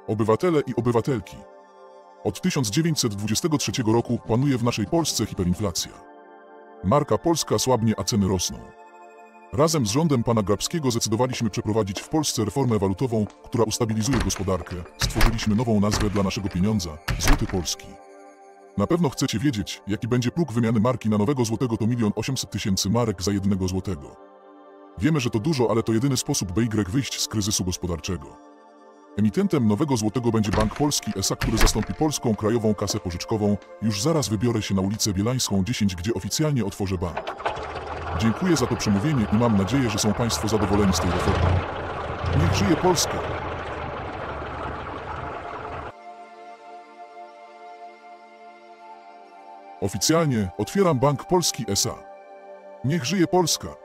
Obywatele i obywatelki. Od 1923 roku panuje w naszej Polsce hiperinflacja. Marka polska słabnie, a ceny rosną. Razem z rządem pana Grabskiego zdecydowaliśmy przeprowadzić w Polsce reformę walutową, która ustabilizuje gospodarkę. Stworzyliśmy nową nazwę dla naszego pieniądza – złoty polski. Na pewno chcecie wiedzieć, jaki będzie próg wymiany marki na nowego złotego. To 1 800 000 marek za 1 złotego. Wiemy, że to dużo, ale to jedyny sposób, by wyjść z kryzysu gospodarczego. Emitentem nowego złotego będzie Bank Polski S.A., który zastąpi Polską Krajową Kasę Pożyczkową. Już zaraz wybiorę się na ulicę Bielańską 10, gdzie oficjalnie otworzę bank. Dziękuję za to przemówienie i mam nadzieję, że są Państwo zadowoleni z tej reformy. Niech żyje Polska! Oficjalnie otwieram Bank Polski S.A. Niech żyje Polska!